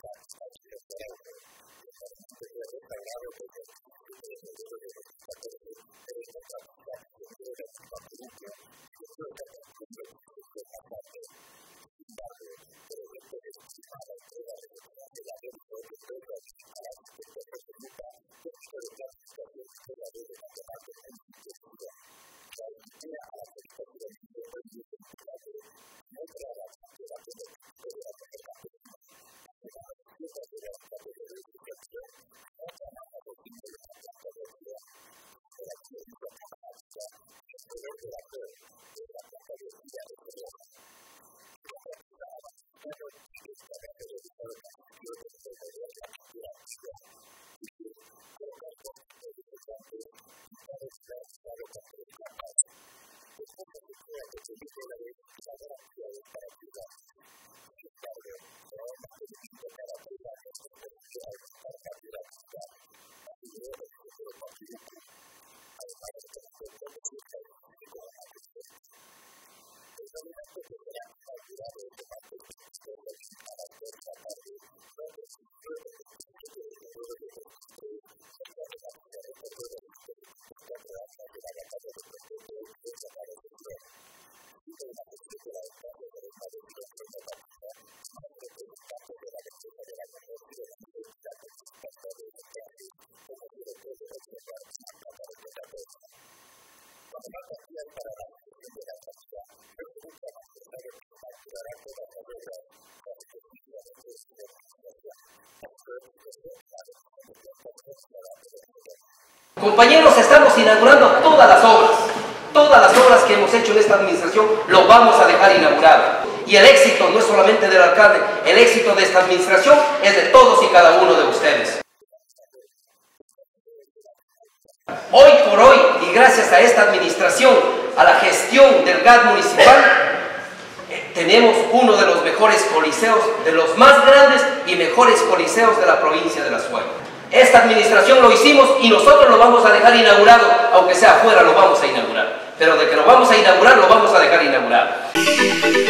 Compañeros, estamos inaugurando todas las obras que hemos hecho en esta administración, lo vamos a dejar inaugurado. Y el éxito no es solamente del alcalde, el éxito de esta administración es de todos y cada uno de ustedes. Hoy por hoy, y gracias a esta administración, a la gestión del GAD municipal, tenemos uno de los mejores coliseos, de los más grandes y mejores coliseos de la provincia de La Suay. Esta administración lo hicimos y nosotros lo vamos a dejar inaugurado, aunque sea afuera lo vamos a inaugurar. Pero de que lo vamos a inaugurar, lo vamos a dejar inaugurado.